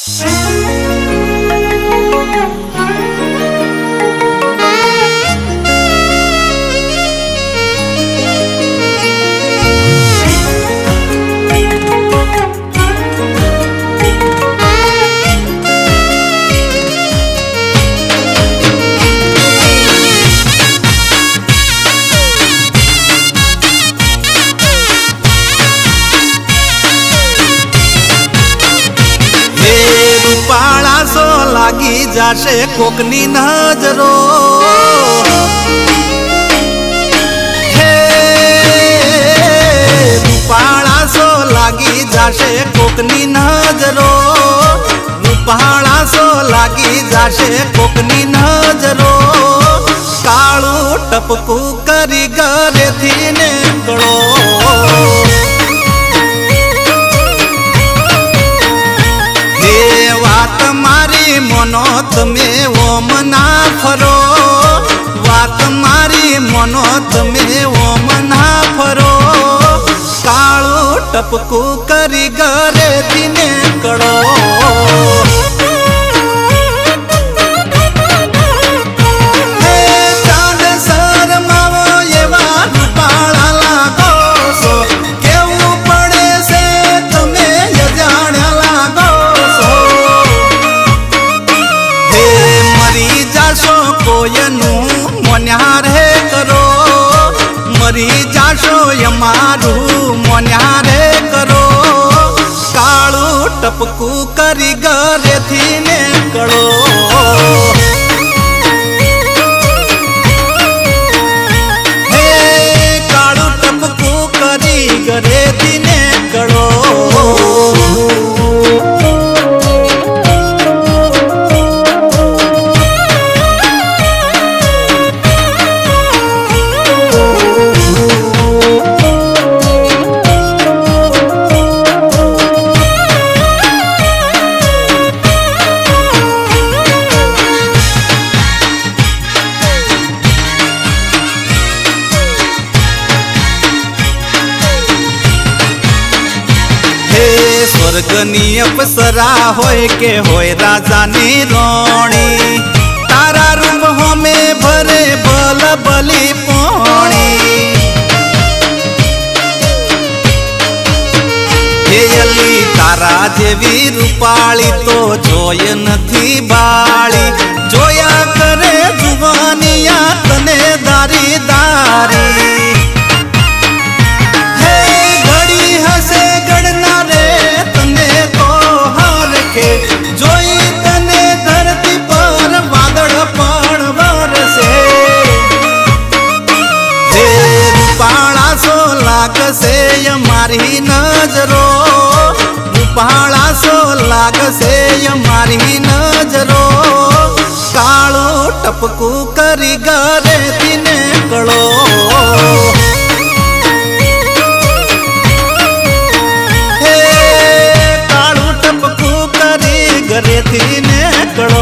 लागी जाशे कोकनी नजरो हे रूपाळा सो लागी जाशे कोकनी नजरो रूपाळा सो लागी जाशे कोकनी नजरो काळू टपकू करी घरे थी नेकळो वात मारी मनो तमे ओम ना फरो वात मारी मनो तमे ओम ना फरो काळू टपकू करी घरे दिने कड़ो चांद सर मावो एवा रूपाळा लागो सो केवू पड़े से तमे यजाण्या लागो सो कोयनु मोन्यार हे करो मरी जाशो यमारू मोन्यार हे करो काळू टपकू करी घरे थी नेकळो हे काळू टपकू करी घरे थी नेकळो स्वर्गनी अप्सरा होय के होय राजानी रानी तारा रूप हमें भरे बल बली पानी हेयली तारा जेवी रूपाली तो जोय नथी बाली जोया करे जुवानिया तने दारी दारी जोई तने धरती पर वादळ पण बरसे हे रूपाळा सो लागसे यमारी नजरो रूपाळा सो लागसे यमारी नजरो काळू टपकू करी घरे थी नेकळो घरे थी नेकळो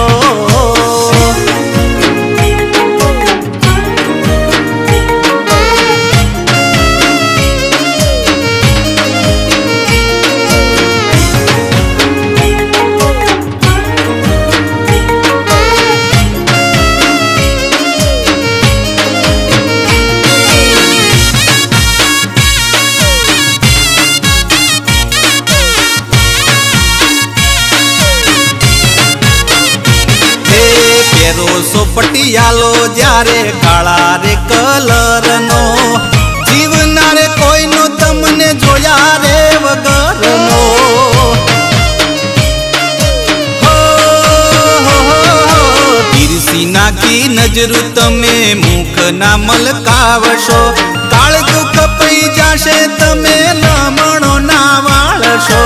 सो पटियालो जारे काला रे कलर नो जीवना रे कोई नो तमने जोया रे वगर नो तिरसीना की नजरू तमे मुख ना मलकावशो काळ दुख पई जाशे तमे लमणो ना वाळशो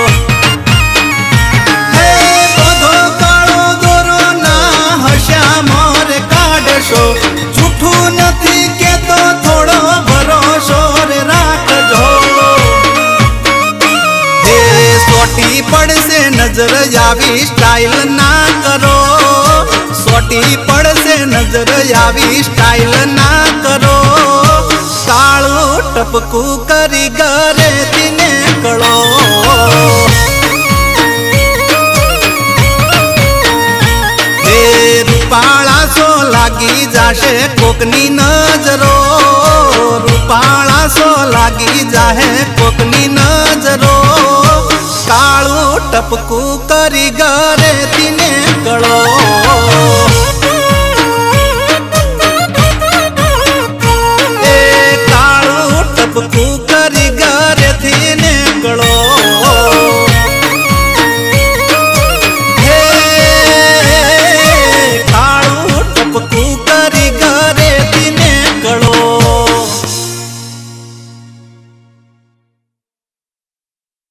झूठू नथी के तो थोड़ो भरोसो रे राखजो हे सोटी पड़ से नजर आवी स्टाइल ना करो सोटी पड़ से नजर आवी स्टाइल ना करो काळू टपकू करी घरे थी नेकळो लागी जाशे कोकनी नजरो, रूपाळा सो लागी जाहे कोकनी नजरो। काळू टपकू करी गरे